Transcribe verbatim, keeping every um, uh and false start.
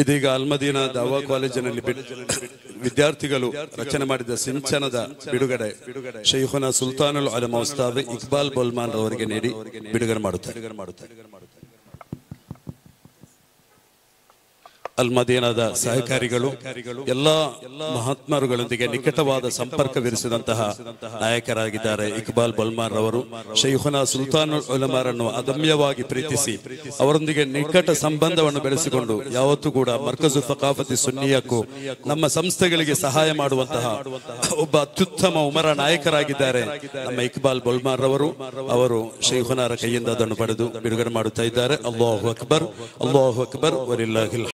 ಇದೀಗ ಅಲ್ಮದೀನಾ ದಾವಾ ಕಾಲೇಜಿನಲ್ಲಿ ವಿದ್ಯಾರ್ಥಿಗಳು ರಚನೆ ಮಾಡಿದ ಸಿಂಚನದ ಬಿಡುಗಡೆ ಶೈಖುನಾ ಸುಲ್ತಾನುಲ್ ಉಲಮಾ ಉಸ್ತಾದ್ ಇಕ್ಬಾಲ್ ಬೋಲ್ಮಾನ್ ಅವರಿಗೆ ನೀಡಿ ಬಿಡುಗಡೆ ಮಾಡುತ್ತಾರೆ. ಅಲ್ಮದೀನಾದ ಸಹಕಾರಿಗಳು ಎಲ್ಲಾ ಮಹಾತ್ಮರುಗಳೊಂದಿಗೆ ನಿಕಟವಾದ ಸಂಪರ್ಕವಿರಿಸಿದಂತಹ ನಾಯಕರಾಗಿದ್ದಾರೆ. ಇಕ್ಬಾಲ್ ಬೋಲ್ಮಾರ್ ಅವರು ಶೈಖುನಾ ಸುಲ್ತಾನುಲ್ ಉಲಮಾರನ್ನು ಅದಮ್ಯವಾಗಿ ಪ್ರೀತಿಸಿ ಅವರೊಂದಿಗೆ ನಿಕಟ ಸಂಬಂಧವನ್ನು ಬೆಳೆಸಿಕೊಂಡು ಯಾವತ್ತೂ ಕೂಡ ಮರ್ಕಜು ಥಕಾಫತಿ ಸುನ್ನಿಯಕ್ಕೂ ನಮ್ಮ ಸಂಸ್ಥೆಗಳಿಗೆ ಸಹಾಯ ಮಾಡುವಂತಹ ಒಬ್ಬ ಅತ್ಯುತ್ತಮ ಉಮರ ನಾಯಕರಾಗಿದ್ದಾರೆ ನಮ್ಮ ಇಕ್ಬಾಲ್ ಬೋಲ್ಮಾರ್ ಅವರು. ಅವರು ಶೈಖುನಾರ ಕೈಯಿಂದ ಅದನ್ನು ಪಡೆದು ಬಿಡುಗಡೆ ಮಾಡುತ್ತಾ ಇದ್ದಾರೆ. ಅಲ್ಲಾಹು ಅಕ್ಬರ್, ಅಲ್ಲಾಹು ಅಕ್ಬರ್, ವಲಿಲ್ಲಾಹಿಲ್